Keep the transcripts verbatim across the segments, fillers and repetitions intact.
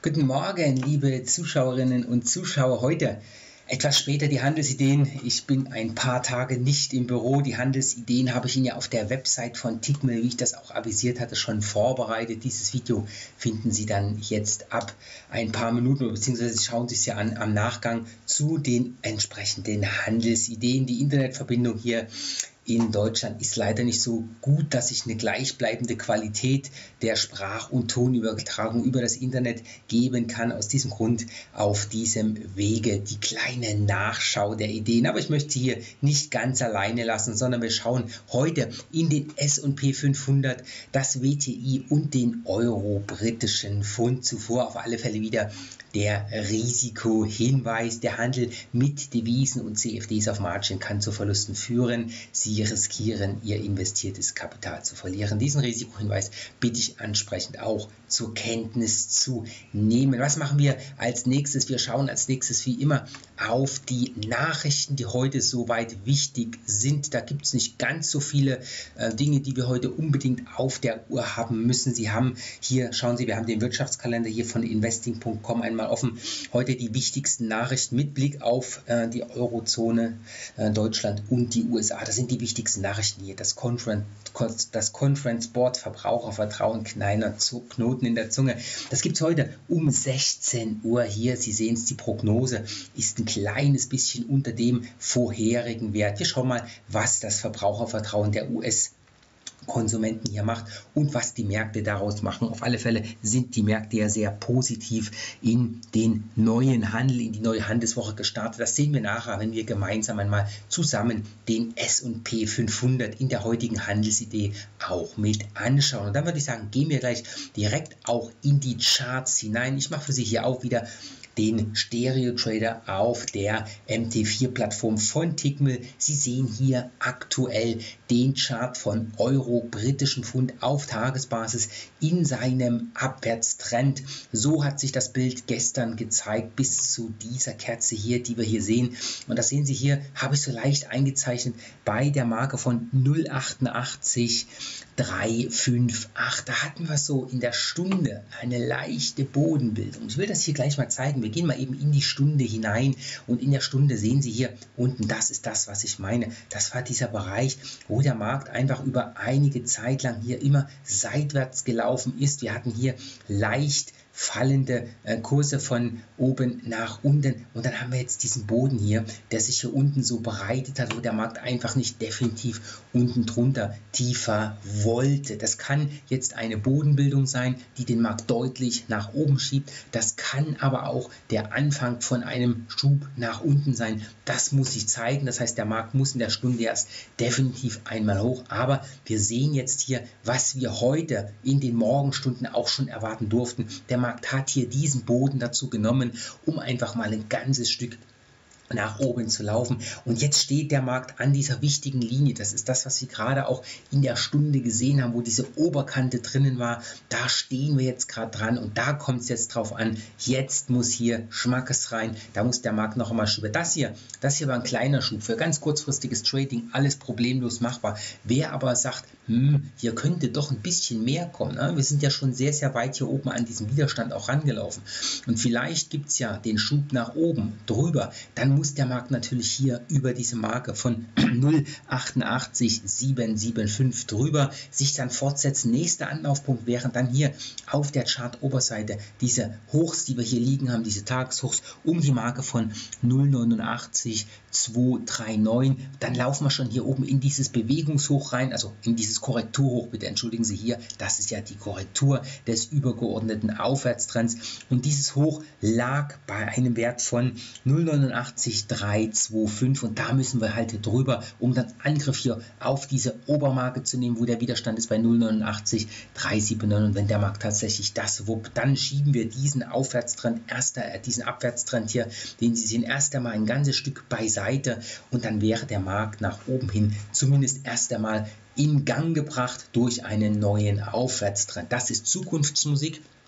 Guten Morgen, liebe Zuschauerinnen und Zuschauer. Heute etwas später die Handelsideen. Ich bin ein paar Tage nicht im Büro. Die Handelsideen habe ich Ihnen ja auf der Website von Tickmill, wie ich das auch avisiert hatte, schon vorbereitet. Dieses Video finden Sie dann jetzt ab ein paar Minuten, beziehungsweise schauen Sie es ja an am Nachgang zu den entsprechenden Handelsideen. Die Internetverbindung hier in Deutschland ist leider nicht so gut, dass ich eine gleichbleibende Qualität der Sprach- und Tonübertragung über das Internet geben kann. Aus diesem Grund auf diesem Wege die kleine Nachschau der Ideen. Aber ich möchte Sie hier nicht ganz alleine lassen, sondern wir schauen heute in den S und P fünfhundert, das W T I und den Euro-britischen Pfund. Zuvor auf alle Fälle wieder der Risikohinweis. Der Handel mit Devisen und C F Ds auf Margin kann zu Verlusten führen. Sie riskieren, Ihr investiertes Kapital zu verlieren. Diesen Risikohinweis bitte ich ansprechend auch zur Kenntnis zu nehmen. Was machen wir als nächstes? Wir schauen als nächstes wie immer auf die Nachrichten, die heute soweit wichtig sind. Da gibt es nicht ganz so viele äh, Dinge, die wir heute unbedingt auf der Uhr haben müssen. Sie haben hier, schauen Sie, wir haben den Wirtschaftskalender hier von investing punkt com einmal offen. Heute die wichtigsten Nachrichten mit Blick auf äh, die Eurozone, äh, Deutschland und die U S A. Das sind die wichtigsten Nachrichten hier. Das Conference, das Conference Board Verbrauchervertrauen, kleiner Knoten in der Zunge. Das gibt es heute um sechzehn Uhr hier. Sie sehen es, die Prognose ist ein kleines bisschen unter dem vorherigen Wert. Wir schauen mal, was das Verbrauchervertrauen der U S Konsumenten hier macht und was die Märkte daraus machen. Auf alle Fälle sind die Märkte ja sehr positiv in den neuen Handel, in die neue Handelswoche gestartet. Das sehen wir nachher, wenn wir gemeinsam einmal zusammen den S und P fünfhundert in der heutigen Handelsidee auch mit anschauen. Und dann würde ich sagen, gehen wir gleich direkt auch in die Charts hinein. Ich mache für Sie hier auch wieder den Stereo Trader auf der M T vier Plattform von Tickmill. Sie sehen hier aktuell den Chart von Euro, britischen Pfund auf Tagesbasis in seinem Abwärtstrend. So hat sich das Bild gestern gezeigt bis zu dieser Kerze hier, die wir hier sehen. Und das sehen Sie hier, habe ich so leicht eingezeichnet bei der Marke von null Komma achtundachtzig drei fünf acht. Da hatten wir so in der Stunde eine leichte Bodenbildung. Ich will das hier gleich mal zeigen. Wir gehen mal eben in die Stunde hinein und in der Stunde sehen Sie hier unten, das ist das, was ich meine. Das war dieser Bereich, wo der Markt einfach über einige Zeit lang hier immer seitwärts gelaufen ist. Wir hatten hier leicht fallende äh, Kurse von oben nach unten und dann haben wir jetzt diesen Boden hier, der sich hier unten so bereitet hat, wo der Markt einfach nicht definitiv unten drunter tiefer wollte. Das kann jetzt eine Bodenbildung sein, die den Markt deutlich nach oben schiebt. Das kann aber auch der Anfang von einem Schub nach unten sein. Das muss sich zeigen. Das heißt, der Markt muss in der Stunde erst definitiv einmal hoch. Aber wir sehen jetzt hier, was wir heute in den Morgenstunden auch schon erwarten durften. Der Markt hat hier diesen Boden dazu genommen, um einfach mal ein ganzes Stück nach oben zu laufen. Und jetzt steht der Markt an dieser wichtigen Linie. Das ist das, was Sie gerade auch in der Stunde gesehen haben, wo diese Oberkante drinnen war. Da stehen wir jetzt gerade dran und da kommt es jetzt drauf an. Jetzt muss hier Schmackes rein. Da muss der Markt noch einmal schüben. Das hier, das hier war ein kleiner Schub für ganz kurzfristiges Trading. Alles problemlos machbar. Wer aber sagt, hm, hier könnte doch ein bisschen mehr kommen. Ne? Wir sind ja schon sehr, sehr weit hier oben an diesem Widerstand auch rangelaufen. Und vielleicht gibt es ja den Schub nach oben drüber. Dann muss der Markt natürlich hier über diese Marke von null Komma achtundachtzig sieben sieben fünf drüber sich dann fortsetzen. Nächster Anlaufpunkt wären dann hier auf der Chart-Oberseite diese Hochs, die wir hier liegen haben, diese Tageshochs um die Marke von null Komma neunundachtzig zweihundertneununddreißig. Dann laufen wir schon hier oben in dieses Bewegungshoch rein, also in dieses Korrekturhoch, bitte entschuldigen Sie hier, das ist ja die Korrektur des übergeordneten Aufwärtstrends und dieses Hoch lag bei einem Wert von null Komma neunundachtzig dreihundertfünfundzwanzig und da müssen wir halt drüber, um dann Angriff hier auf diese Obermarke zu nehmen, wo der Widerstand ist bei null Komma neunundachtzig dreihundertneunundsiebzig und wenn der Markt tatsächlich das wuppt, dann schieben wir diesen Aufwärtstrend, erster, äh, diesen Abwärtstrend hier, den Sie sehen, erst einmal ein ganzes Stück beiseite und dann wäre der Markt nach oben hin zumindest erst einmal in Gang gebracht durch einen neuen Aufwärtstrend. Das ist Zukunftsmusik.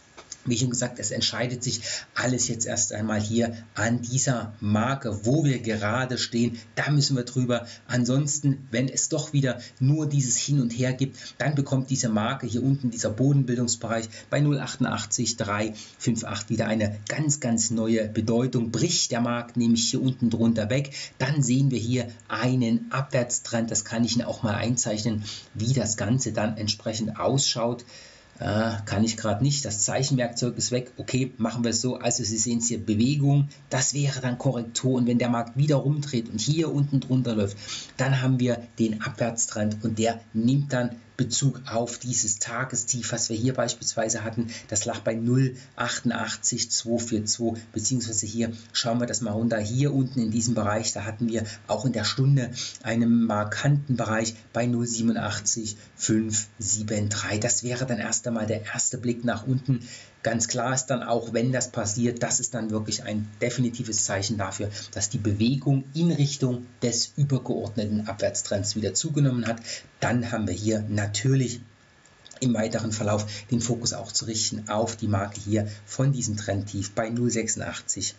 Wie schon gesagt, es entscheidet sich alles jetzt erst einmal hier an dieser Marke, wo wir gerade stehen. Da müssen wir drüber. Ansonsten, wenn es doch wieder nur dieses Hin und Her gibt, dann bekommt diese Marke hier unten, dieser Bodenbildungsbereich bei null Komma achtundachtzig drei fünf acht wieder eine ganz, ganz neue Bedeutung. Bricht der Markt nämlich hier unten drunter weg, dann sehen wir hier einen Abwärtstrend. Das kann ich Ihnen auch mal einzeichnen, wie das Ganze dann entsprechend ausschaut. Äh, kann ich gerade nicht, das Zeichenwerkzeug ist weg. Okay, machen wir es so. Also Sie sehen es hier, Bewegung, das wäre dann Korrektur. Und wenn der Markt wieder rumdreht und hier unten drunter läuft, dann haben wir den Abwärtstrend und der nimmt dann Bezug auf dieses Tagestief, was wir hier beispielsweise hatten. Das lag bei null Komma achtundachtzig zweihundertzweiundvierzig, beziehungsweise hier schauen wir das mal runter. Hier unten in diesem Bereich, da hatten wir auch in der Stunde einen markanten Bereich bei null Komma siebenundachtzig fünfhundertdreiundsiebzig. Das wäre dann erst einmal der erste Blick nach unten. Ganz klar ist dann auch, wenn das passiert, das ist dann wirklich ein definitives Zeichen dafür, dass die Bewegung in Richtung des übergeordneten Abwärtstrends wieder zugenommen hat. Dann haben wir hier natürlich im weiteren Verlauf den Fokus auch zu richten auf die Marke hier von diesem Trendtief bei null Komma sechsundachtzig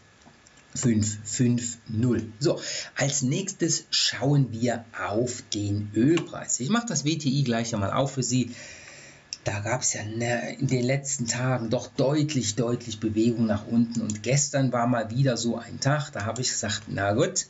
fünfhundertfünfzig. So, als nächstes schauen wir auf den Ölpreis. Ich mache das W T I gleich einmal auf für Sie. Da gab es ja in den letzten Tagen doch deutlich, deutlich Bewegung nach unten. Und gestern war mal wieder so ein Tag, da habe ich gesagt, na gut,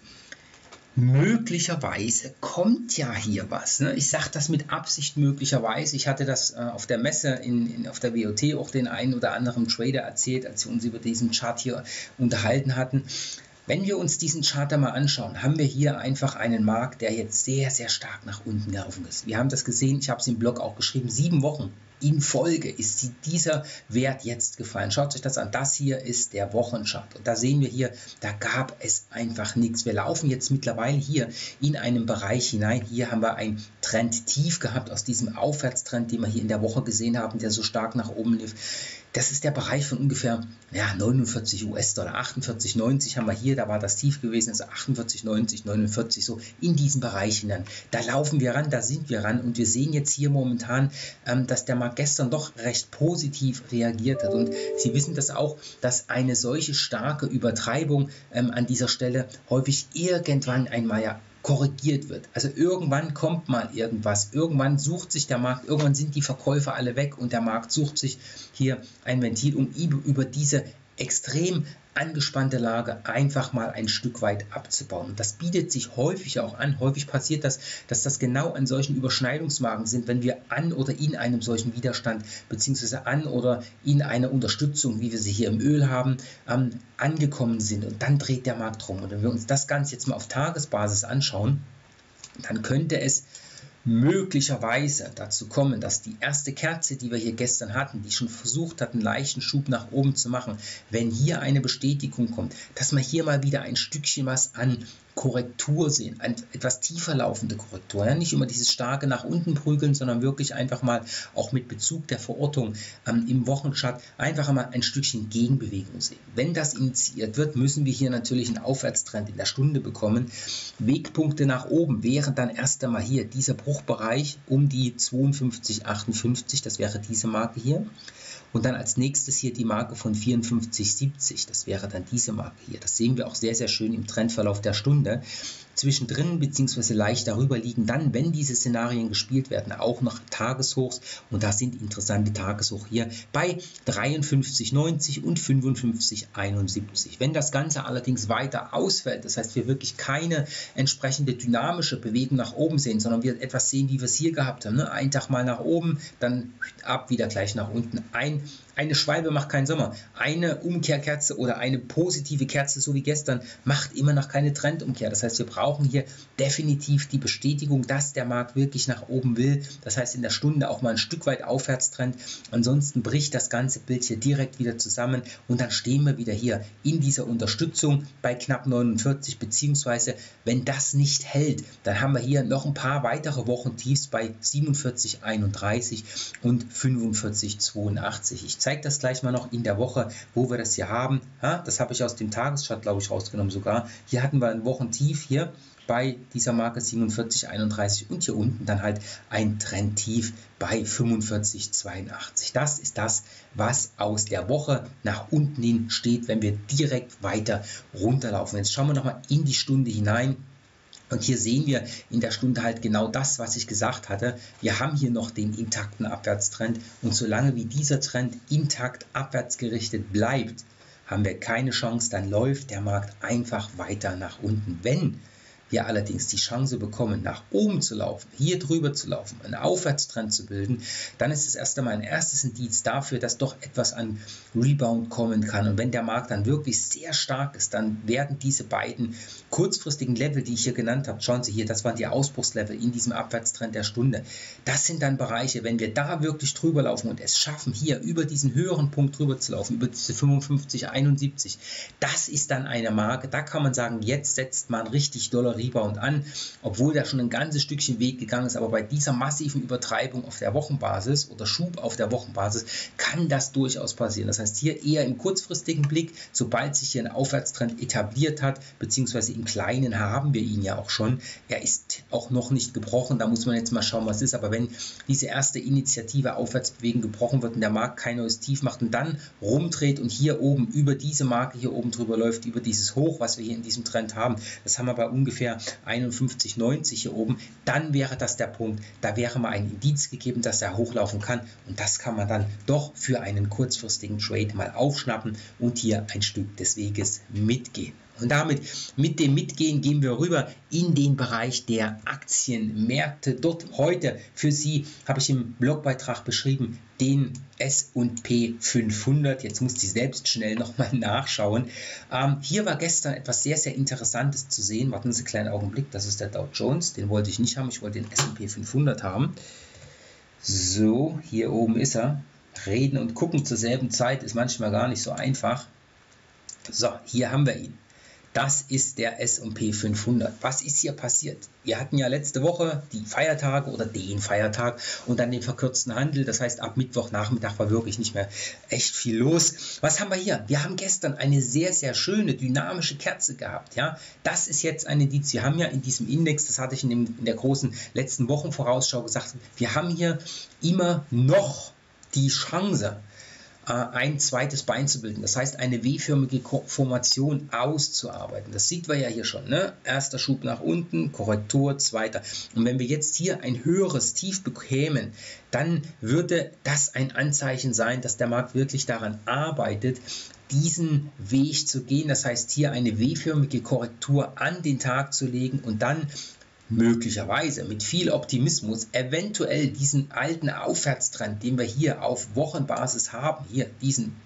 möglicherweise kommt ja hier was. Ne? Ich sage das mit Absicht möglicherweise. Ich hatte das äh, auf der Messe in, in, auf der W O T auch den einen oder anderen Trader erzählt, als wir uns über diesen Chart hier unterhalten hatten. Wenn wir uns diesen Chart mal anschauen, haben wir hier einfach einen Markt, der jetzt sehr, sehr stark nach unten gelaufen ist. Wir haben das gesehen, ich habe es im Blog auch geschrieben, sieben Wochen in Folge ist dieser Wert jetzt gefallen. Schaut euch das an, das hier ist der Wochenchart. Und da sehen wir hier, da gab es einfach nichts. Wir laufen jetzt mittlerweile hier in einen Bereich hinein. Hier haben wir ein Trendtief gehabt aus diesem Aufwärtstrend, den wir hier in der Woche gesehen haben, der so stark nach oben lief. Das ist der Bereich von ungefähr ja, neunundvierzig US-Dollar, achtundvierzig neunzig haben wir hier, da war das Tief gewesen, also achtundvierzig neunzig, neunundvierzig, so in diesen Bereich hinein. Da laufen wir ran, da sind wir ran und wir sehen jetzt hier momentan, ähm, dass der Markt gestern doch recht positiv reagiert hat. Und Sie wissen das auch, dass eine solche starke Übertreibung ähm, an dieser Stelle häufig irgendwann einmal ja korrigiert wird. Also irgendwann kommt mal irgendwas, irgendwann sucht sich der Markt, irgendwann sind die Verkäufer alle weg und der Markt sucht sich hier ein Ventil, um über diese extrem angespannte Lage einfach mal ein Stück weit abzubauen. Und das bietet sich häufig auch an. Häufig passiert das, dass das genau an solchen Überschneidungsmarken sind, wenn wir an oder in einem solchen Widerstand beziehungsweise an oder in einer Unterstützung, wie wir sie hier im Öl haben, ähm, angekommen sind. Und dann dreht der Markt rum. Und wenn wir uns das Ganze jetzt mal auf Tagesbasis anschauen, dann könnte es möglicherweise dazu kommen, dass die erste Kerze, die wir hier gestern hatten, die schon versucht hat, einen leichten Schub nach oben zu machen, wenn hier eine Bestätigung kommt, dass wir hier mal wieder ein Stückchen was an Korrektur sehen, eine etwas tiefer laufende Korrektur. Ja, nicht immer dieses starke nach unten prügeln, sondern wirklich einfach mal auch mit Bezug der Verortung ähm, im Wochenchart einfach mal ein Stückchen Gegenbewegung sehen. Wenn das initiiert wird, müssen wir hier natürlich einen Aufwärtstrend in der Stunde bekommen. Wegpunkte nach oben wären dann erst einmal hier dieser Bruchbereich um die zweiundfünfzig achtundfünfzig, das wäre diese Marke hier. Und dann als nächstes hier die Marke von vierundfünfzig siebzig, das wäre dann diese Marke hier. Das sehen wir auch sehr, sehr schön im Trendverlauf der Stunde. Zwischendrin bzw. leicht darüber liegen dann, wenn diese Szenarien gespielt werden, auch noch Tageshochs. Und da sind interessante Tageshoch hier bei dreiundfünfzig neunzig und fünfundfünfzig einundsiebzig. Wenn das Ganze allerdings weiter ausfällt, das heißt wir wirklich keine entsprechende dynamische Bewegung nach oben sehen, sondern wir etwas sehen, wie wir es hier gehabt haben. Ne? Ein Tag mal nach oben, dann ab, wieder gleich nach unten. Ein Eine Schwalbe macht keinen Sommer. Eine Umkehrkerze oder eine positive Kerze, so wie gestern, macht immer noch keine Trendumkehr. Das heißt, wir brauchen hier definitiv die Bestätigung, dass der Markt wirklich nach oben will. Das heißt, in der Stunde auch mal ein Stück weit Aufwärtstrend. Ansonsten bricht das ganze Bild hier direkt wieder zusammen und dann stehen wir wieder hier in dieser Unterstützung bei knapp neunundvierzig, beziehungsweise wenn das nicht hält, dann haben wir hier noch ein paar weitere Wochentiefs bei siebenundvierzig einunddreißig und fünfundvierzig zweiundachtzig. Ich zeige das gleich mal noch in der Woche, wo wir das hier haben. Ja, das habe ich aus dem Tageschart, glaube ich, rausgenommen sogar. Hier hatten wir ein Wochentief hier bei dieser Marke siebenundvierzig einunddreißig und hier unten dann halt ein Trendtief bei fünfundvierzig zweiundachtzig. Das ist das, was aus der Woche nach unten hin steht, wenn wir direkt weiter runterlaufen. Jetzt schauen wir nochmal in die Stunde hinein. Und hier sehen wir in der Stunde halt genau das, was ich gesagt hatte. Wir haben hier noch den intakten Abwärtstrend und solange wie dieser Trend intakt abwärts gerichtet bleibt, haben wir keine Chance, dann läuft der Markt einfach weiter nach unten. Wenn wir allerdings die Chance bekommen, nach oben zu laufen, hier drüber zu laufen, einen Aufwärtstrend zu bilden, dann ist es erst einmal ein erstes Indiz dafür, dass doch etwas an Rebound kommen kann. Und wenn der Markt dann wirklich sehr stark ist, dann werden diese beiden kurzfristigen Level, die ich hier genannt habe, schauen Sie hier, das waren die Ausbruchslevel in diesem Abwärtstrend der Stunde. Das sind dann Bereiche, wenn wir da wirklich drüber laufen und es schaffen, hier über diesen höheren Punkt drüber zu laufen, über diese fünfundfünfzig einundsiebzig, das ist dann eine Marke, da kann man sagen, jetzt setzt man richtig doller Rebound an, obwohl da schon ein ganzes Stückchen Weg gegangen ist, aber bei dieser massiven Übertreibung auf der Wochenbasis oder Schub auf der Wochenbasis kann das durchaus passieren. Das heißt hier eher im kurzfristigen Blick, sobald sich hier ein Aufwärtstrend etabliert hat, beziehungsweise im Kleinen haben wir ihn ja auch schon. Er ist auch noch nicht gebrochen, da muss man jetzt mal schauen, was ist, aber wenn diese erste Initiative Aufwärtsbewegung gebrochen wird und der Markt kein neues Tief macht und dann rumdreht und hier oben über diese Marke hier oben drüber läuft, über dieses Hoch, was wir hier in diesem Trend haben, das haben wir bei ungefähr einundfünfzig neunzig hier oben, dann wäre das der Punkt, da wäre mal ein Indiz gegeben, dass er hochlaufen kann und das kann man dann doch für einen kurzfristigen Trade mal aufschnappen und hier ein Stück des Weges mitgehen. Und damit, mit dem Mitgehen, gehen wir rüber in den Bereich der Aktienmärkte. Dort heute für Sie habe ich im Blogbeitrag beschrieben, den S und P fünfhundert. Jetzt muss ich selbst schnell nochmal nachschauen. Ähm, hier war gestern etwas sehr, sehr Interessantes zu sehen. Warten Sie einen kleinen Augenblick, das ist der Dow Jones. Den wollte ich nicht haben, ich wollte den S und P fünfhundert haben. So, hier oben ist er. Reden und gucken zur selben Zeit ist manchmal gar nicht so einfach. So, hier haben wir ihn. Das ist der S und P fünfhundert. Was ist hier passiert? Wir hatten ja letzte Woche die Feiertage oder den Feiertag und dann den verkürzten Handel. Das heißt, ab Mittwochnachmittag war wirklich nicht mehr echt viel los. Was haben wir hier? Wir haben gestern eine sehr, sehr schöne dynamische Kerze gehabt. Ja, das ist jetzt ein Indiz. Wir haben ja in diesem Index, das hatte ich in, dem, in der großen letzten Wochenvorausschau gesagt, wir haben hier immer noch die Chance, ein zweites Bein zu bilden, das heißt eine W-förmige Formation auszuarbeiten. Das sieht man ja hier schon, ne? Erster Schub nach unten, Korrektur, zweiter. Und wenn wir jetzt hier ein höheres Tief bekämen, dann würde das ein Anzeichen sein, dass der Markt wirklich daran arbeitet, diesen Weg zu gehen. Das heißt hier eine W-förmige Korrektur an den Tag zu legen und dann möglicherweise mit viel Optimismus eventuell diesen alten Aufwärtstrend, den wir hier auf Wochenbasis haben, hier diesen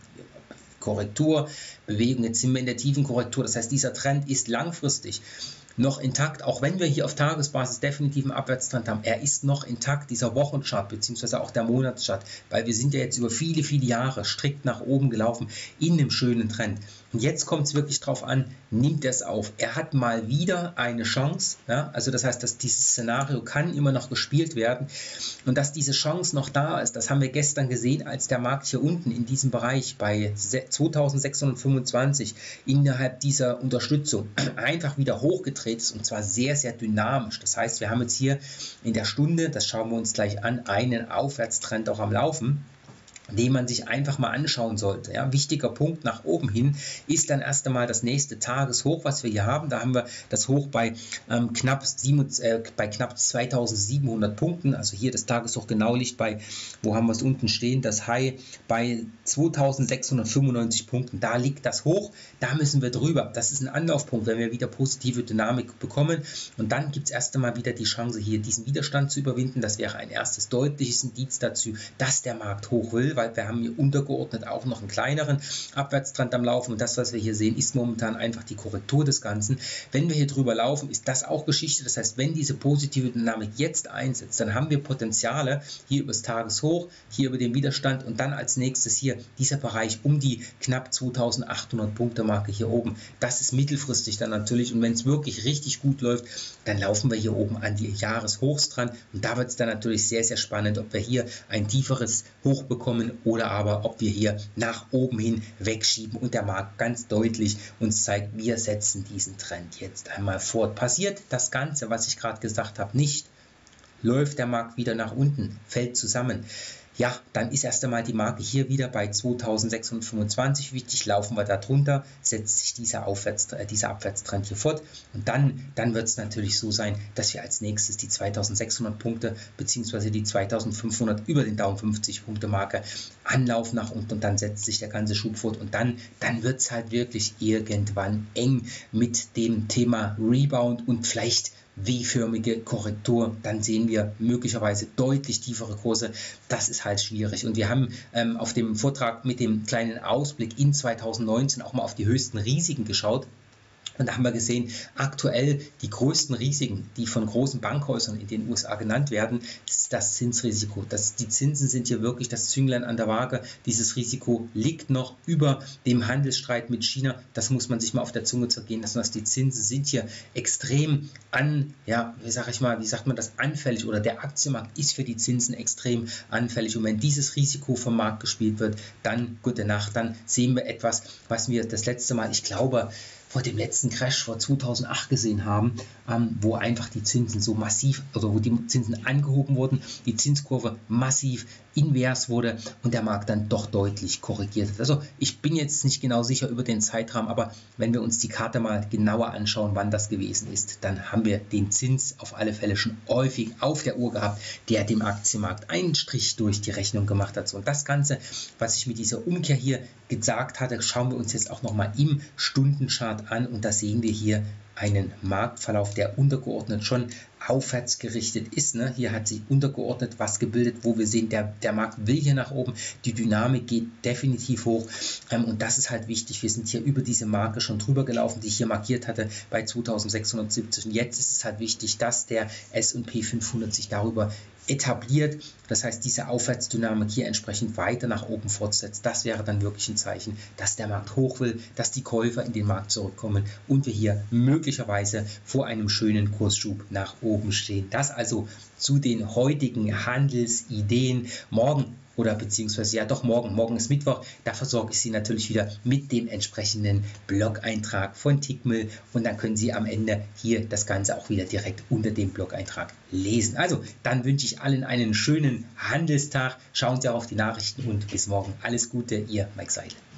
Korrekturbewegung, jetzt sind wir in der tiefen Korrektur, das heißt dieser Trend ist langfristig noch intakt, auch wenn wir hier auf Tagesbasis definitiv einen Abwärtstrend haben, er ist noch intakt, dieser Wochenchart bzw. auch der Monatschart, weil wir sind ja jetzt über viele, viele Jahre strikt nach oben gelaufen in einem schönen Trend. Und jetzt kommt es wirklich drauf an, nimmt er es auf. Er hat mal wieder eine Chance, ja? Also das heißt, dass dieses Szenario kann immer noch gespielt werden und dass diese Chance noch da ist, das haben wir gestern gesehen, als der Markt hier unten in diesem Bereich bei zweitausendsechshundertfünfundzwanzig innerhalb dieser Unterstützung einfach wieder hochgetreten ist und zwar sehr, sehr dynamisch. Das heißt, wir haben jetzt hier in der Stunde, das schauen wir uns gleich an, einen Aufwärtstrend auch am Laufen, den man sich einfach mal anschauen sollte. Ja, wichtiger Punkt nach oben hin ist dann erst einmal das nächste Tageshoch, was wir hier haben. Da haben wir das Hoch bei, ähm, knapp, sieben, äh, bei knapp zweitausendsiebenhundert Punkten. Also hier das Tageshoch genau liegt bei, wo haben wir es unten stehen, das High bei zweitausendsechshundertfünfundneunzig Punkten. Da liegt das Hoch, da müssen wir drüber. Das ist ein Anlaufpunkt, wenn wir wieder positive Dynamik bekommen. Und dann gibt es erst einmal wieder die Chance, hier diesen Widerstand zu überwinden. Das wäre ein erstes deutliches Indiz dazu, dass der Markt hoch will, weil wir haben hier untergeordnet auch noch einen kleineren Abwärtstrend am Laufen und das, was wir hier sehen, ist momentan einfach die Korrektur des Ganzen. Wenn wir hier drüber laufen, ist das auch Geschichte. Das heißt, wenn diese positive Dynamik jetzt einsetzt, dann haben wir Potenziale hier über das Tageshoch, hier über den Widerstand und dann als nächstes hier dieser Bereich um die knapp zweitausendachthundert Punkte Marke hier oben. Das ist mittelfristig dann natürlich und wenn es wirklich richtig gut läuft, dann laufen wir hier oben an die Jahreshochs dran und da wird es dann natürlich sehr, sehr spannend, ob wir hier ein tieferes Hoch bekommen wollen oder aber ob wir hier nach oben hin wegschieben und der Markt ganz deutlich uns zeigt, wir setzen diesen Trend jetzt einmal fort. Passiert das Ganze, was ich gerade gesagt habe, nicht, läuft der Markt wieder nach unten, fällt zusammen, ja, dann ist erst einmal die Marke hier wieder bei zweitausendsechshundertfünfundzwanzig wichtig, laufen wir da drunter, setzt sich dieser, Aufwärts, äh, dieser Abwärtstrend hier fort und dann, dann wird es natürlich so sein, dass wir als nächstes die zweitausendsechshundert Punkte bzw. die zweitausendfünfhundert über den Daumen fünfzig Punkte Marke anlaufen nach unten und dann setzt sich der ganze Schub fort und dann, dann wird es halt wirklich irgendwann eng mit dem Thema Rebound und vielleicht W-förmige Korrektur, dann sehen wir möglicherweise deutlich tiefere Kurse. Das ist halt schwierig. Und wir haben ähm, auf dem Vortrag mit dem kleinen Ausblick in zweitausendneunzehn auch mal auf die höchsten Risiken geschaut. Und da haben wir gesehen, aktuell die größten Risiken, die von großen Bankhäusern in den U S A genannt werden, ist das Zinsrisiko. Das, die Zinsen sind hier wirklich das Zünglein an der Waage. Dieses Risiko liegt noch über dem Handelsstreit mit China. Das muss man sich mal auf der Zunge zergehen lassen. Dass die Zinsen sind hier extrem an, ja, wie sage ich mal, wie sagt man das, anfällig oder der Aktienmarkt ist für die Zinsen extrem anfällig. Und wenn dieses Risiko vom Markt gespielt wird, dann gute Nacht, dann sehen wir etwas, was wir das letzte Mal, ich glaube, vor dem letzten Crash vor zweitausendacht gesehen haben, ähm, wo einfach die Zinsen so massiv, oder wo die Zinsen angehoben wurden, die Zinskurve massiv invers wurde und der Markt dann doch deutlich korrigiert hat. Also ich bin jetzt nicht genau sicher über den Zeitrahmen, aber wenn wir uns die Karte mal genauer anschauen, wann das gewesen ist, dann haben wir den Zins auf alle Fälle schon häufig auf der Uhr gehabt, der dem Aktienmarkt einen Strich durch die Rechnung gemacht hat. So, und das Ganze, was ich mit dieser Umkehr hier gesagt hatte, schauen wir uns jetzt auch nochmal im Stundenchart an und da sehen wir hier einen Marktverlauf, der untergeordnet schon aufwärts gerichtet ist. Ne? Hier hat sich untergeordnet was gebildet, wo wir sehen, der, der Markt will hier nach oben, die Dynamik geht definitiv hoch ähm, und das ist halt wichtig. Wir sind hier über diese Marke schon drüber gelaufen, die ich hier markiert hatte bei zweitausendsechshundertsiebzig und jetzt ist es halt wichtig, dass der S und P fünfhundert sich darüber etabliert. Das heißt, diese Aufwärtsdynamik hier entsprechend weiter nach oben fortsetzt. Das wäre dann wirklich ein Zeichen, dass der Markt hoch will, dass die Käufer in den Markt zurückkommen und wir hier möglicherweise vor einem schönen Kursschub nach oben stehen. Das also zu den heutigen Handelsideen. Morgen oder beziehungsweise ja doch morgen, morgen ist Mittwoch, da versorge ich Sie natürlich wieder mit dem entsprechenden Blog-Eintrag von Tickmill und dann können Sie am Ende hier das Ganze auch wieder direkt unter dem Blog-Eintrag lesen. Also dann wünsche ich allen einen schönen Handelstag, schauen Sie auch auf die Nachrichten und bis morgen. Alles Gute, Ihr Mike Seidel.